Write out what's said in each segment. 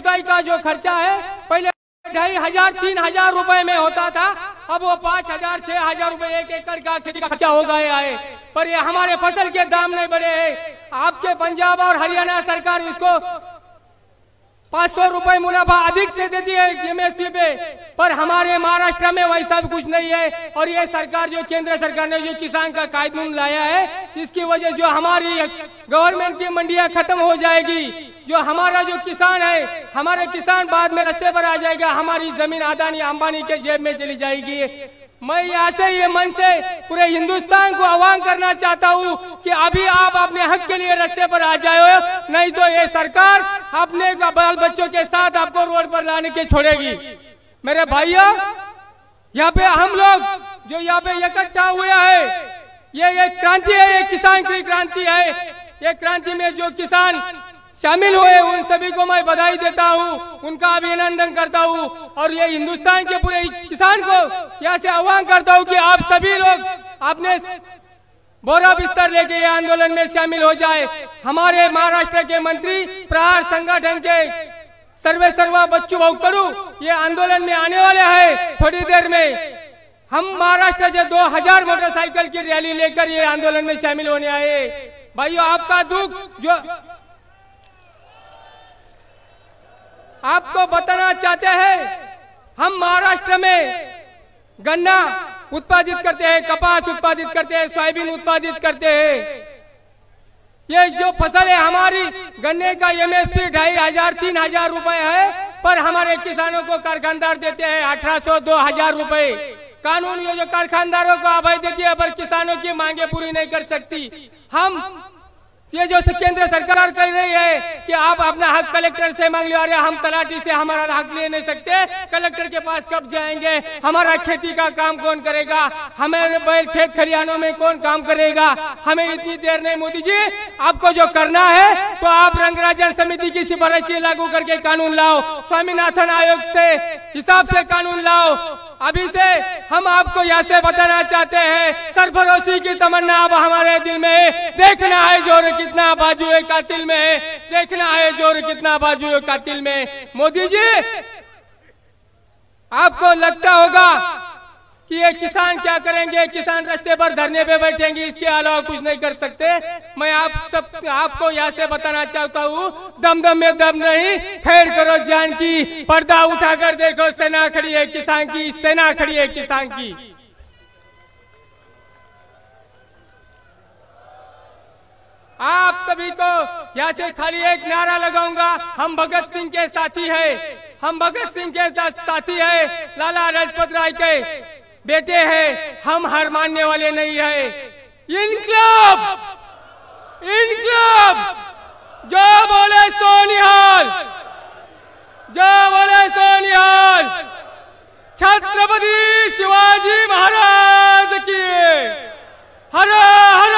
जुताई का जो खर्चा है पहले 2500 3000 रुपए में होता था, अब वो 5000 6000 रुपए 1 एकड़ का खेती का खर्चा हो गया है। पर ये हमारे फसल के दाम नहीं बढ़े हैं। आपके पंजाब और हरियाणा सरकार इसको 500 रुपए मुनाफा अधिक से देती है एमएसपी पे, पर हमारे महाराष्ट्र में वैसा भी कुछ नहीं है। और ये सरकार जो केंद्र सरकार ने जो किसान का कानून लाया है, इसकी वजह जो हमारी गवर्नमेंट की मंडियां खत्म हो जाएगी, जो हमारा जो किसान है, हमारे किसान बाद में रास्ते पर आ जाएगा, हमारी जमीन अदानी अंबानी के जेब में चली जाएगी। मैं यहाँ से ये मन से पूरे हिंदुस्तान को आह्वान करना चाहता हूँ कि अभी आप अपने हक के लिए रास्ते पर आ जाओ, नहीं तो ये सरकार अपने बाल बच्चों के साथ आपको रोड पर लाने के छोड़ेगी। मेरे भाइयों, यहाँ पे हम लोग जो यहाँ पे इकट्ठा हुए हैं, ये क्रांति है, ये किसान की क्रांति है। ये क्रांति में जो किसान शामिल हुए उन सभी को मैं बधाई देता हूँ, उनका अभिनंदन करता हूँ। और ये हिंदुस्तान के पूरे किसान को यहाँ से आह्वान करता हूँ कि आप सभी लोग अपने बोरा बिस्तर लेके ये आंदोलन में शामिल हो जाए। हमारे महाराष्ट्र के मंत्री प्रहार संगठन के सर्वा बच्चू भाऊ करू ये आंदोलन में आने वाले हैं थोड़ी देर में। हम महाराष्ट्र से 2000 मोटरसाइकिल की रैली लेकर ये आंदोलन में शामिल होने आए। भाइयों, आपका दुख जो आपको बताना चाहते हैं, हम महाराष्ट्र में गन्ना उत्पादित करते हैं, कपास उत्पादित करते हैं, सोयाबीन उत्पादित करते हैं। ये जो फसल है हमारी, गन्ने का एमएसपी 2500 3000 रुपए है, पर हमारे किसानों को कारखानदार देते हैं 1800 2000 रुपए। कानून ये जो कारखानदारों को अभय देती है, पर किसानों की मांगे पूरी नहीं कर सकती। हम ये जो केंद्र सरकार कह रही है कि आप अपना हक कलेक्टर से मांग लो, अरे हम तलाटी से हमारा हक ले नहीं सकते, कलेक्टर के पास कब जाएंगे? हमारा खेती का काम कौन करेगा? हमारे बैल खेत खलिहानों में कौन काम करेगा? हमें इतनी देर नहीं। मोदी जी, आपको जो करना है तो आप रंगराजन समिति की सिफारिश लागू करके कानून लाओ, स्वामीनाथन आयोग से हिसाब से कानून लाओ। अभी से हम आपको यहाँ से बताना चाहते हैं, सरफरोशी की तमन्ना अब हमारे दिल में है। देखना है जोर कितना बाजुए कातिल में है, देखना है जोर कितना बाजुए कातिल में। मोदी जी, आपको लगता होगा कि ये किसान क्या करेंगे, किसान रास्ते पर धरने पे बैठेंगे, इसके अलावा कुछ नहीं कर सकते। मैं आपको यहाँ से बताना चाहता हूँ, दम में दम नहीं, खैर करो जान की। पर्दा उठाकर देखो, सेना खड़ी है किसान की, सेना खड़ी है किसान की। आप सभी को यहाँ से खाली एक नारा लगाऊंगा, हम भगत सिंह के साथी है, हम भगत सिंह के साथी है, लाला लाजपत राय के बेटे हैं, हम हार मानने वाले नहीं है। इनकलाब, इनकलाब, जो बोले सोनिहाल, जो बोले सोनिहाल। छत्रपति शिवाजी महाराज की हर हर।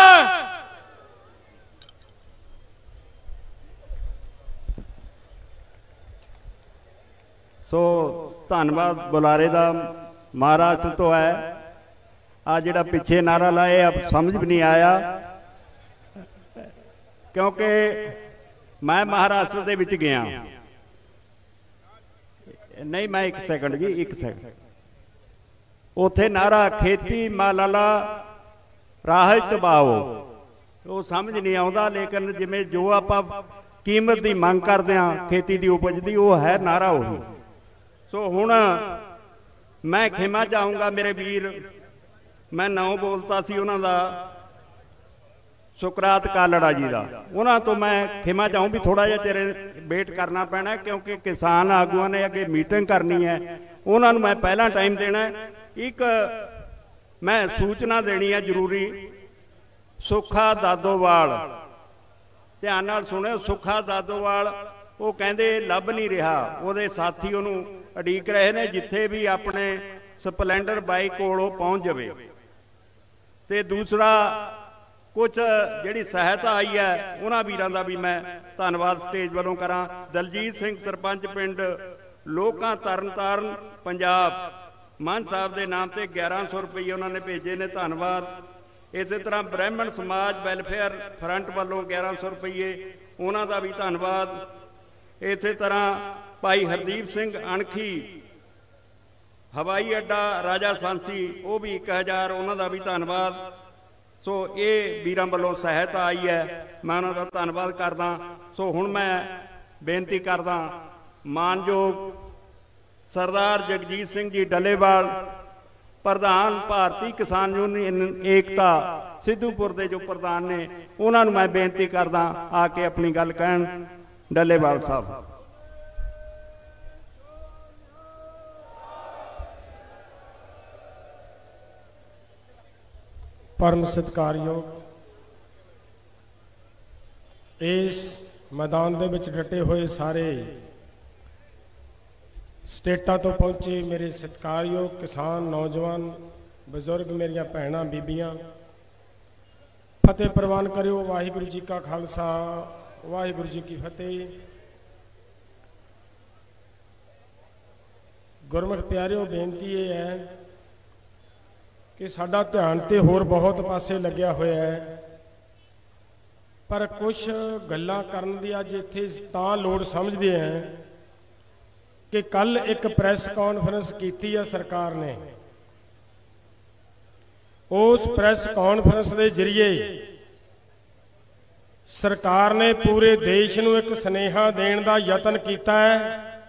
सो धन्यवाद बुलारे दा। महाराष्ट्र तो है, आ जिहड़ा पिछे नारा लाए अब समझ भी नहीं आया, क्योंकि मैं महाराष्ट्र दे विच गया नहीं। मैं 1 सेकंड जी, 1 सेकंड। उथे नारा खेती मालाला राह तबाओ, वो समझ नहीं आता, लेकिन जिमें जो आपां कीमत की मंग करते हैं खेती की उपज की, वो है नारा वही। सो हुण मैं खेमा चाहूँगा मेरे वीर, मैं नाम बोलता सी उन्हां दा, सुकरात कालड़ा जी का, उन्हां तो मैं खेमा चाहूँ भी थोड़ा जिहा तेरे वेट करना पैना, क्योंकि किसान आगुआं ने अगे मीटिंग करनी है, उन्होंने मैं पहला टाइम देना। एक मैं सूचना देनी है जरूरी। सुखा दादोवाल, ध्यान नाल सुणिओ, सुखा दादोवाल वो कहते लभ नहीं रहा, वो साथी उन्होंने अड़ीक रहे ने, जिथे भी अपने स्पलेंडर बाइक कोलों पहुँच जाए। तो दूसरा कुछ जिहड़ी सहायता आई है उन्हां वीरां दा भी मैं धन्नवाद स्टेज वालों करा। दलजीत सिंह सरपंच पिंड लोकां तरनताਰਨ पंजाब, मान साहब के नाम से 1100 रुपये उन्होंने भेजे ने, धन्नवाद। इस तरह ब्राह्मण समाज वैलफेयर फ्रंट वालों 1100 रुपये, उन्हों का भी धन्नवाद। इसे तरह भाई हरदीप सिंह अणखी हवाई अड्डा राजा सांसी वो भी 1000 उन्होंने भी धन्यवाद। सो ये वीरों वालों सहायता आई है, मैं उन्होंने धन्यवाद करदा। सो हुण मैं बेनती करदा मानयोग सरदार जगजीत सिंह जी डलेवाल प्रधान भारतीय किसान यूनियन एकता सिद्धूपुर के जो प्रधान ने उन्होंने मैं बेनती करदा आके अपनी गल कहन। डलेवाल साहब परम सत्कारयोग इस मैदान दे विच डटे हुए सारे स्टेटां तो पहुंचे मेरे सत्कारयोग किसान नौजवान बजुर्ग मेरिया भैणां बीबियां फतेह प्रवान करियो। वाहिगुरू जी का खालसा वाहिगुरू जी की फतेह। गुरमुख प्यारिओ बेनती ये है कि साडा ध्यान तो होर बहुत पासे लग्या होया है, पर कुछ गल्लां करन दी अज इत्थे तां लोड़ समझदे हैं कि कल एक प्रैस कॉन्फ्रेंस की है सरकार ने। उस प्रैस कॉन्फ्रेंस के जरिए सरकार ने पूरे देश नूं एक स्नेहा देण दा यतन कीता है।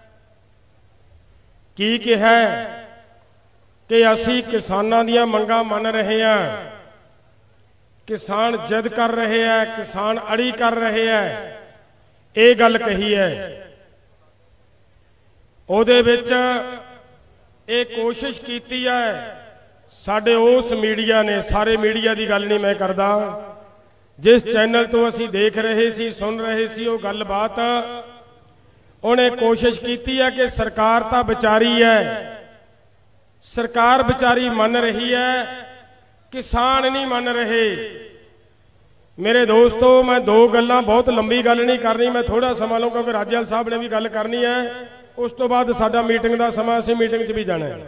की कहा कि असी किसानां दियां मंगां मन रहे हैं, किसान जिद कर रहे हैं, किसान अड़ी कर रहे हैं, ये गल कही है। उहदे विच ये कोशिश की है साडे उस मीडिया ने, सारे मीडिया की गल नहीं मैं करदा, जिस चैनल तो असी देख रहे सी सुन रहे सी वो गलबात, उन्हें कोशिश की है कि सरकार तो बेचारी है, सरकार बेचारी मन रही है, किसान नहीं मन रहे। मेरे दोस्तों मैं दो गल्लां, बहुत लंबी गल नहीं करनी, मैं थोड़ा समा लूँ क्योंकि राजेवाल साहब ने भी गल करनी है, उस तो बाद साडा मीटिंग का समा, असीं मीटिंग च भी जाना है।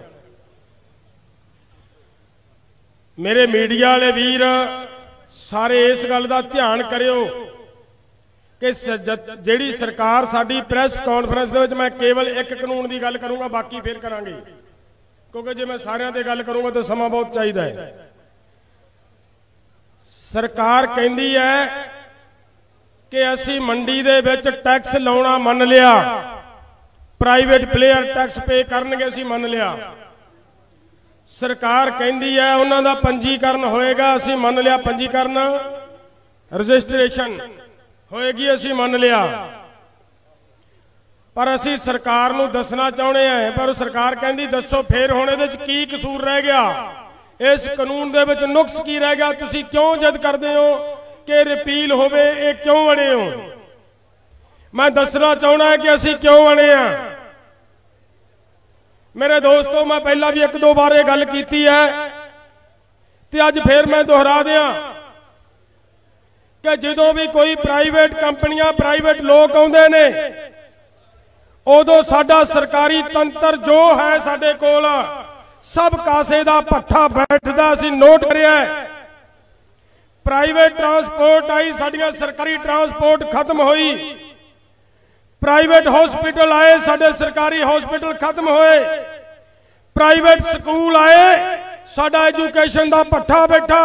मेरे मीडिया वाले वीर सारे इस गल का ध्यान करियो कि जिहड़ी सरकार साडी प्रैस कॉन्फ्रेंस दे विच, मैं केवल एक कानून की गल करूँगा, बाकी फिर करांगे, क्योंकि जे मैं सारिਆਂ ते गल करूँगा तो समा बहुत चाहिए है। सरकार कहती है कि असी मंडी दे विच टैक्स लाउणा मन लिया, प्राइवेट प्लेयर टैक्स पे करनगे असी मन लिया। सरकार कहती है उन्हां दा पंजीकरण होएगा, असी मन लिया, पंजीकरण रजिस्ट्रेशन होएगी, असी मन लिया। पर असी सरकार नूं दसना चाहुंदे हैं, पर सरकार कहती दसो फिर हुण इहदे च की कसूर रह गया, इस कानून दे विच नुक्स की रह गया, तुसी क्यों जिद करदे हो कि रिपील होवे, ये क्यों अड़े हो। मैं दसना चाहना है कि असी क्यों अड़े हैं। मेरे दोस्तों मैं पहला भी एक दो बार ये गल की है, तो अज फिर मैं दोहरा दिया कि जदों भी कोई प्राइवेट कंपनियां, प्राइवेट लोग आउंदे ने, उदों साडा सरकारी तंत्र जो है साडे कोल सब कासे दा भट्ठा बैठदा, असीं नोट करिया। प्राइवेट ट्रांसपोर्ट आई, साडियां सरकारी ट्रांसपोर्ट खत्म हुई, प्राइवेट हॉस्पिटल आए, साडे सरकारी हॉस्पिटल खत्म होए, प्राइवेट स्कूल आए, साडा एजुकेशन दा भट्ठा बैठा।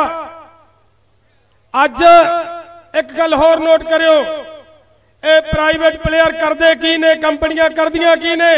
अज एक गल होर नोट करियो, ये प्राइवेट प्लेयर करदे की ने, कंपनियां करदियां की ने,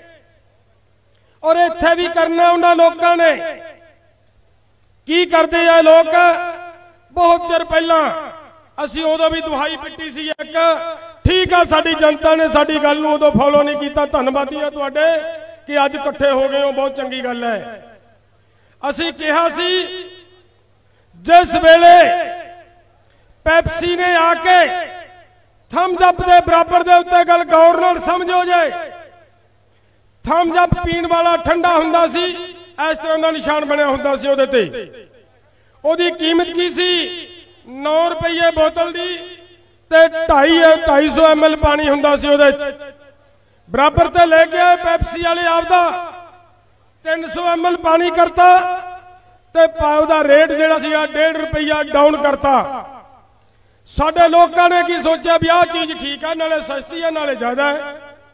और इत्थे भी करना उन्हां लोकां ने की करदे आ लोग। बहुत चिर पहला असीं उदों भी दुहाई पिट्टी सी एक, ठीक है साडी जनता ने साडी गल नूं उदों फॉलो नहीं कीता, धन्नवादी आ तुहाडे कि अज इकट्ठे हो गए हो, बहुत चंगी गल है। असीं कहा सी जिस वेले पैप्सी ने आके थम्स अप दे बराबर दे उत्ते गल गौर नाल समझो जाए, थम्स अप पीण वाला ठंडा हुंदा सी, इस तरह का निशान बनिया हुंदा सी उहदे ते, उहदी कीमत की सी 9 रुपये बोतल दी, ते 250 ml पानी हुंदा सी उहदे च। बराबर ते लेके आए पैप्सी वाले आपदा 300 ml पानी करता, ते उहदा रेट जिहड़ा सी 1.5 रुपया डाउन करता। साडे लोगों ने की सोचा भी आ चीज ठीक है, नाले सस्ती है नाले ज्यादा है।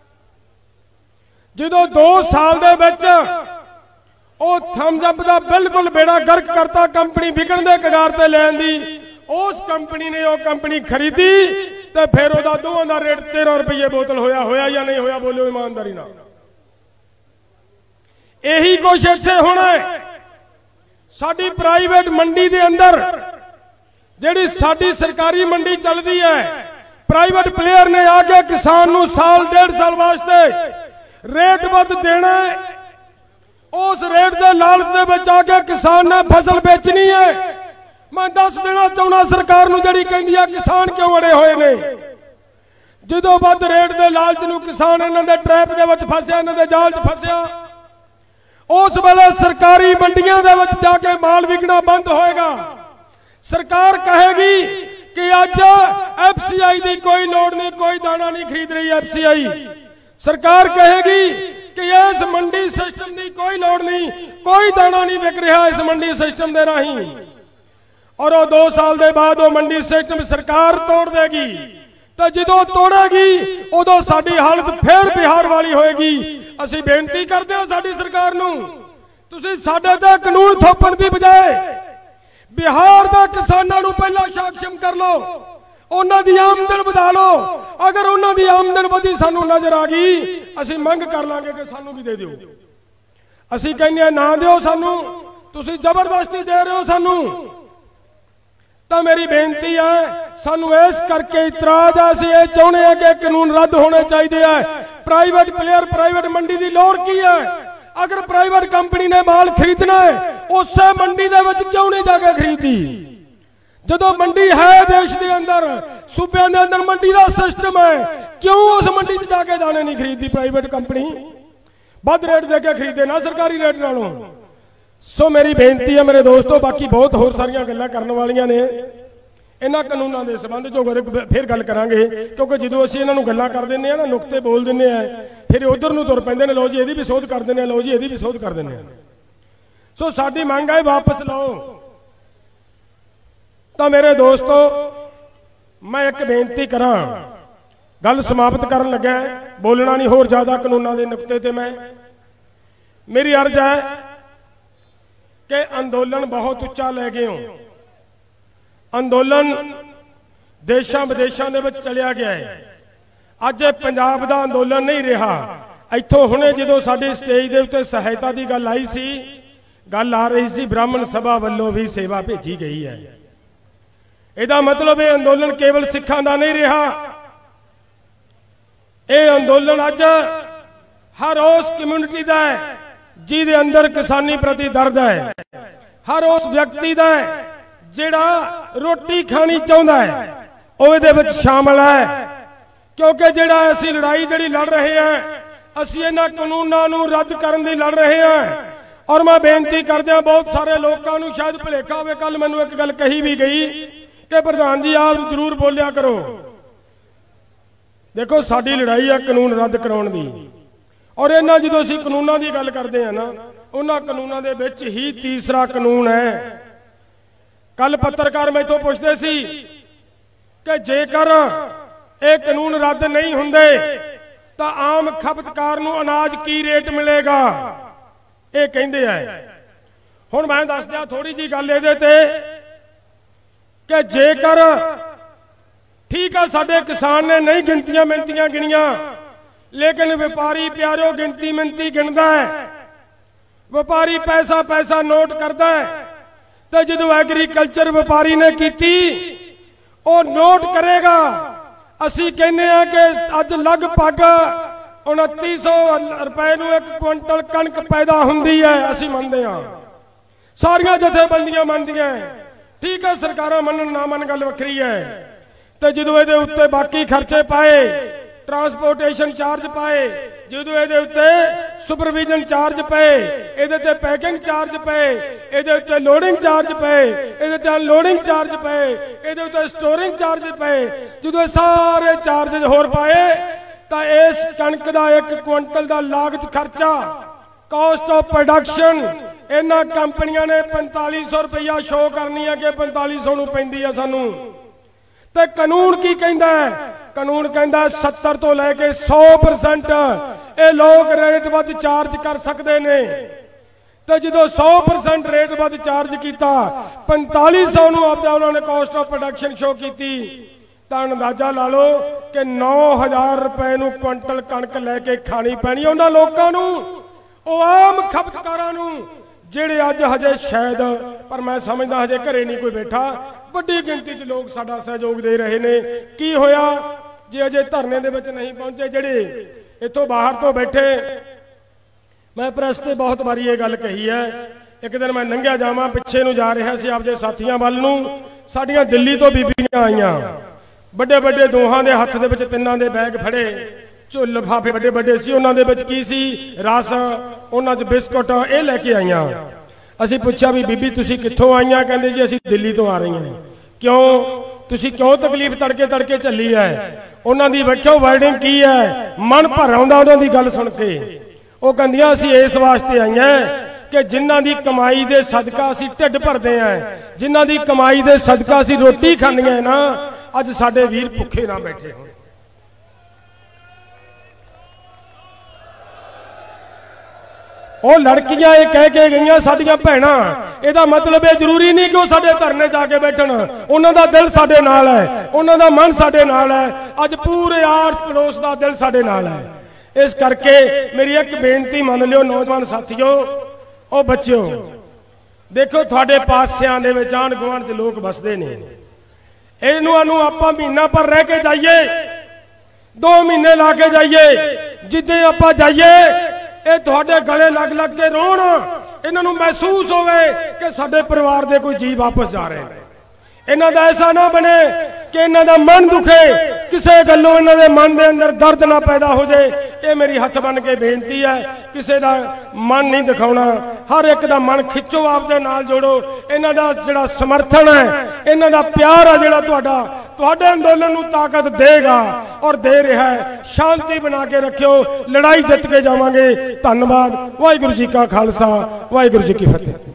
जो 2 साल दे विच ਉਹ ਥਮਸ ਅਪ ਦਾ ਬਿਲਕੁਲ ਬੇੜਾ ਗਰਕ ਕਰਤਾ, ਕੰਪਨੀ ਵਿਕਣ ਦੇ ਕਗਾਰ ਤੇ ਲੈਣ ਦੀ। ਉਸ ਕੰਪਨੀ ਨੇ ਉਹ ਕੰਪਨੀ ਖਰੀਦੀ ਤੇ ਫਿਰ ਉਹਦਾ ਦੋਵਾਂ ਦਾ ਰੇਟ 13 ਰੁਪਏ ਬੋਤਲ ਹੋਇਆ ਜਾਂ ਨਹੀਂ ਹੋਇਆ? ਬੋਲਿਓ ਇਮਾਨਦਾਰੀ ਨਾਲ। ਇਹੀ ਕੁਛ ਇੱਥੇ ਹੋਣਾ ਹੈ। ਸਾਡੀ ਪ੍ਰਾਈਵੇਟ ਮੰਡੀ ਦੇ ਅੰਦਰ ਜਿਹੜੀ ਸਾਡੀ ਸਰਕਾਰੀ ਮੰਡੀ ਚੱਲਦੀ ਹੈ, ਪ੍ਰਾਈਵੇਟ ਪਲੇਅਰ ਨੇ ਆ ਕੇ ਕਿਸਾਨ ਨੂੰ ਸਾਲ 1.5 ਸਾਲ ਵਾਸਤੇ ਰੇਟ ਵੱਧ ਦੇਣਾ ਹੈ। उस रेट के लालच दे विच आके किसान ने फसल बेचनी है। मैं दस देना चाहना सरकार नूं जिहड़ी कहंदी है किसान क्यों अड़े हुए ने। जो वध रेट के लालच नूं किसान इन्हां दे ट्रैप दे विच फसिया, इन्हां दे जाल च फसिया, उस वेले सरकारी मंडियां दे विच जाके माल विकना बंद होएगा। सरकार कहेगी कि अज FCI की कोई लोड़ नहीं, कोई दाना नहीं खरीद रही FCI। सरकार कहेगी कि इस मंडी सिस्टम की कोई लोड़ नहीं, कोई दाना नहीं विक रहा इस मंडी सिस्टम के राही। और 2 साल के बाद वो मंडी सिस्टम सरकार तोड़ देगी। तो जो तोड़ेगी उदों साडी हालत फिर बिहार वाली होएगी। असी बेनती करते हैं साडी सरकार नूं, तुसीं साडे ते कानून थोपण की बजाय बिहार के किसानों नूं पहला सक्षम कर लो, उन्हां दी आमदन वधा लो। अगर उन्हां दी आमदन वधी सानू नजर आ गई, असीं मंग कर लांगे कि सानू भी दे दिओ। असीं कहने ना दिओ सानू, तुसीं जबरदस्ती दे रहे हो सानू। तो मेरी बेनती है, सानू इस करके इतराज है, असीं ये चाहुंदे हां कि कानून रद्द होने चाहिए है। प्राइवेट प्लेयर प्राइवेट मंडी की लोड़ की है? अगर प्राइवेट कंपनी ने माल खरीदना है उस मंडी दे विच क्यों नहीं जाके खरीदी? जो मंडी है देश के अंदर, सूबे के अंदर मंडी का सिस्टम है, क्यों उस मंडी से जाके दाने नहीं खरीदती प्राइवेट कंपनी? वध रेट दे के खरीदे ना सरकारी रेट नालों। सो मेरी बेनती है मेरे दोस्तों, बाकी बहुत होर सारियां गल्लां करने वालियां ने इन्हां कानूनां दे संबंध जो फिर गल करांगे, क्योंकि जो असीं इन्हां नूं गल्लां कर दिंदे आ ना, नुकते बोल दिंदे आ, फिर उधर नूं तुर पैंदे ने, लो जी इहदी भी सोध कर दिंदे आ, लो जी इहदी भी सोध कर दिंदे आ। सो साडी मंग है वापस लो। तो मेरे दोस्तों, मैं एक बेनती करा, गल समाप्त करन लगा, बोलना नहीं होर ज्यादा कानूनां दे नुकते ते। मैं मेरी अर्ज है कि अंदोलन बहुत उच्चा ले गए हो। अंदोलन देशों विदेशों दे विच चलिया गया है। अज पंजाब दा अंदोलन नहीं रहा। इत्थों हुणे जदों साडी स्टेज दे उत्ते सहायता की गल आई सी, गल आ रही सी ब्राह्मण सभा वल्लों भी सेवा भेजी गई है। ਇਹਦਾ मतलब ये अंदोलन केवल सिखां दा नहीं रहा। ये अंदोलन अज हर उस कम्यूनिटी का है जिहदे अंदर किसानी प्रति दर्द है, हर उस व्यक्ति का है जिहड़ा रोटी खानी चाहुंदा है, वो इहदे विच शामिल है। क्योंकि जिहड़ा असीं लड़ाई जिहड़ी लड़ रहे हैं, असीं इन्हां कानूनां नूं रद्द करन दी लड़ रहे हैं। और मैं बेनती करदे हां, बहुत सारे लोगों नूं शायद भुलेखा होवे, कल मैनूं एक गल कही भी गई कि प्रधान जी आप जरूर बोलिया करो। देखो साडी लड़ाई है कानून रद्द कराउण दी, और इन्हां जो असीं कानूनां दी गल करदे हां ना, उन्हां कानूनां दे विच ही तीसरा कानून है। कल पत्रकार मैथों पुछदे सी कि जेकर ये कानून रद्द नहीं हुंदे तां आम खपतकार नूं अनाज की रेट मिलेगा, ये कहिंदे आ। हुण मैं दस दिया थोड़ी जी गल इहदे ते कि जेकर ठीक है साडे किसान ने नहीं गिनतियां मिनतियां गिनियां, लेकिन व्यापारी प्यारो गिनती मिनती गिनदा है, व्यापारी पैसा पैसा नोट करता है। तो जो एग्रीकल्चर व्यापारी ने की वो नोट करेगा। असी कहने हैं कि अज लगभग 2900 रुपए नूं 1 क्विंटल कणक पैदा हुंदी है। असी मनदे हां, सारियां जथेबंदियां मनदियां हैं, ठीक है सरकारां मनन ना मन गल वखरी है। तो जो ये उत्ते बाकी खर्चे पाए, ट्रांसपोर्टेशन चार्ज पाए, जो ये उत्ते सुपरविजन चार्ज पे, ये पैकिंग चार्ज पे, ये लोडिंग चार्ज पे, ये अनलोडिंग चार्ज पे, ये स्टोरिंग चार्ज पे, जो सारे चार्ज होर पाए तो इस कणक का 1 क्विंटल का लागत खर्चा कॉस्ट ऑफ प्रोडक्शन इन्हां कंपनियां ने 4500 रुपया शो करनी है कि 4500 नूं पैंदी है सानू। ਤੇ ਕਾਨੂੰਨ ਕੀ ਕਹਿੰਦਾ ਹੈ? ਕਾਨੂੰਨ ਕਹਿੰਦਾ 70 ਤੋਂ ਲੈ ਕੇ 100% ਇਹ ਲੋਕ ਰੇਟ ਵੱਧ ਚਾਰਜ ਕਰ ਸਕਦੇ ਨੇ। ਤੇ ਜਦੋਂ 100% ਰੇਟ ਵੱਧ ਚਾਰਜ ਕੀਤਾ, 4500 ਨੂੰ ਆਪਦਾ ਉਹਨਾਂ ਨੇ ਕਾਸਟ ਆਫ ਪ੍ਰੋਡਕਸ਼ਨ ਸ਼ੋ ਕੀਤੀ, ਤਾਂ ਅੰਦਾਜ਼ਾ ਲਾ ਲਓ ਕਿ 9000 ਰੁਪਏ ਨੂੰ ਕੁਇੰਟਲ ਕਣਕ ਲੈ ਕੇ ਖਾਣੀ ਪੈਣੀ ਉਹਨਾਂ ਲੋਕਾਂ ਨੂੰ, ਉਹ ਆਮ ਖਪਤਕਾਰਾਂ ਨੂੰ, ਜਿਹੜੇ ਅੱਜ ਹਜੇ ਸ਼ਾਇਦ, ਪਰ ਮੈਂ ਸਮਝਦਾ ਹਜੇ ਘਰੇ ਨਹੀਂ ਕੋਈ ਬੈਠਾ, ਵੱਡੀ ਗਿਣਤੀ 'ਚ ਲੋਕ ਸਾਡਾ ਸਹਿਯੋਗ ਦੇ ਰਹੇ ਨੇ। ਕੀ ਹੋਇਆ ਜੇ ਅਜੇ ਧਰਨੇ ਦੇ ਵਿੱਚ ਨਹੀਂ ਪਹੁੰਚੇ? ਜਿਹੜੇ ਇੱਥੋਂ ਬਾਹਰ ਤੋਂ ਬੈਠੇ, ਮੈਂ ਪ੍ਰੈਸ ਤੇ ਬਹੁਤ ਵਾਰੀ ਇਹ ਗੱਲ ਕਹੀ ਹੈ। ਇੱਕ ਦਿਨ ਮੈਂ ਲੰਘਿਆ ਜਾਵਾਂ, ਪਿੱਛੇ ਨੂੰ ਜਾ ਰਿਹਾ ਸੀ ਆਪਦੇ ਸਾਥੀਆਂ ਵੱਲ ਨੂੰ, ਸਾਡੀਆਂ ਦਿੱਲੀ ਤੋਂ ਬੀਬੀਆਂ ਆਈਆਂ, ਵੱਡੇ ਵੱਡੇ ਦੋਹਾਂ ਦੇ ਹੱਥ ਦੇ ਵਿੱਚ ਤਿੰਨਾਂ ਦੇ ਬੈਗ ਫੜੇ, ਝੋਲ ਲਿਫਾਫੇ ਵੱਡੇ ਵੱਡੇ ਸੀ, ਉਹਨਾਂ ਦੇ ਵਿੱਚ ਕੀ ਸੀ? ਰਸ, ਉਹਨਾਂ 'ਚ ਬਿਸਕੁਟ, ਇਹ ਲੈ ਕੇ ਆਈਆਂ। ਅਸੀਂ ਪੁੱਛਿਆ ਵੀ ਬੀਬੀ ਤੁਸੀਂ ਕਿੱਥੋਂ ਆਈਆਂ? ਕਹਿੰਦੇ ਜੀ ਅਸੀਂ ਦਿੱਲੀ ਤੋਂ ਆ ਰਹੀਆਂ। ਕਿਉਂ? ਤੁਸੀਂ ਕਿਉਂ ਤਕਲੀਫ ਤੜਕੇ ਤੜਕੇ ਝੱਲੀ ਹੈ? ਉਹਨਾਂ ਦੀ ਵੇਖਿਓ ਵਰਡਿੰਗ ਕੀ ਹੈ, ਮਨ ਭਰ ਆਉਂਦਾ ਉਹਨਾਂ ਦੀ ਗੱਲ ਸੁਣ ਕੇ। ਉਹ ਕਹਿੰਦੀਆਂ ਅਸੀਂ ਇਸ ਵਾਸਤੇ ਆਈਆਂ ਕਿ ਜਿਨ੍ਹਾਂ ਦੀ ਕਮਾਈ ਦੇ ਸਦਕਾ ਅਸੀਂ ਢਿੱਡ ਭਰਦੇ ਆਂ, ਜਿਨ੍ਹਾਂ ਦੀ ਕਮਾਈ ਦੇ ਸਦਕਾ ਅਸੀਂ ਰੋਟੀ ਖਾਂਦੀਆਂ ਨਾ, ਅੱਜ ਸਾਡੇ ਵੀਰ ਭੁੱਖੇ ਨਾ ਬੈਠੇ ਹੋਣ। ਉਹ ਲੜਕੀਆਂ ਇਹ ਕਹਿ ਕੇ ਗਈਆਂ ਸਾਡੀਆਂ ਭੈਣਾਂ, ਇਹਦਾ ਮਤਲਬ ਇਹ ਜ਼ਰੂਰੀ ਨਹੀਂ ਕਿ ਉਹ ਸਾਡੇ ਧਰਨੇ ਜਾ ਕੇ ਬੈਠਣ, ਉਹਨਾਂ ਦਾ ਦਿਲ ਸਾਡੇ ਨਾਲ ਹੈ, ਉਹਨਾਂ ਦਾ ਮਨ ਸਾਡੇ ਨਾਲ ਹੈ, ਅੱਜ ਪੂਰੇ ਆਸ ਪੜੋਸ ਦਾ ਦਿਲ ਸਾਡੇ ਨਾਲ ਹੈ। ਇਸ ਕਰਕੇ ਮੇਰੀ ਇੱਕ ਬੇਨਤੀ ਮੰਨ ਲਿਓ ਨੌਜਵਾਨ ਸਾਥੀਓ, ਉਹ ਬੱਚਿਓ, ਦੇਖੋ ਤੁਹਾਡੇ ਪਾਸਿਆਂ ਦੇ ਵਿੱਚ ਆਂਢ ਗੁਆਂਢ 'ਚ ਲੋਕ ਵਸਦੇ ਨੇ, ਇਹਨੂੰ ਆਪਾਂ ਮਹੀਨਾ ਪਰ ਰਹਿ ਕੇ ਜਾਈਏ, 2 ਮਹੀਨੇ ਲਾ ਕੇ ਜਾਈਏ, ਜਿੱਦੇ ਆਪਾਂ ਜਾਈਏ ਇਹ ਤੁਹਾਡੇ ਗਲੇ ਲੱਗ ਲੱਗ ਕੇ ਰੋਣ, ਇਹਨਾਂ ਨੂੰ ਮਹਿਸੂਸ ਹੋਵੇ ਕਿ ਸਾਡੇ ਪਰਿਵਾਰ ਦੇ ਕੋਈ ਜੀ ਵਾਪਸ ਜਾ ਰਹੇ ਨੇ। ਇਹਨਾਂ ਦਾ ਐਸਾ ਨਾ ਬਣੇ ਕਿ ਇਹਨਾਂ ਦਾ ਮਨ ਦੁਖੇ, ਕਿਸੇ ਗੱਲੋਂ ਇਹਨਾਂ ਦੇ ਮਨ ਦੇ ਅੰਦਰ ਦਰਦ ਨਾ ਪੈਦਾ ਹੋ ਜਾਏ। ਇਹ ਮੇਰੀ ਹੱਥ ਬੰਨ ਕੇ ਬੇਨਤੀ ਹੈ, ਕਿਸੇ ਦਾ ਮਨ ਨਹੀਂ ਦਿਖਾਉਣਾ, ਹਰ ਇੱਕ ਦਾ ਮਨ ਖਿੱਚੋ, ਆਪਦੇ ਨਾਲ ਜੋੜੋ। ਇਹਨਾਂ ਦਾ ਜਿਹੜਾ ਸਮਰਥਨ ਹੈ, ਇਹਨਾਂ ਦਾ ਪਿਆਰ ਹੈ, ਜਿਹੜਾ ਤੁਹਾਡੇ ਅੰਦੋਲਨ ਨੂੰ ਤਾਕਤ ਦੇਗਾ ਔਰ ਦੇ ਰਿਹਾ ਹੈ। ਸ਼ਾਂਤੀ ਬਣਾ ਕੇ ਰੱਖਿਓ, ਲੜਾਈ ਜਿੱਤ ਕੇ ਜਾਵਾਂਗੇ। ਧੰਨਵਾਦ। ਵਾਹਿਗੁਰੂ ਜੀ ਕਾ ਖਾਲਸਾ, ਵਾਹਿਗੁਰੂ ਜੀ ਕੀ ਫਤਿਹ।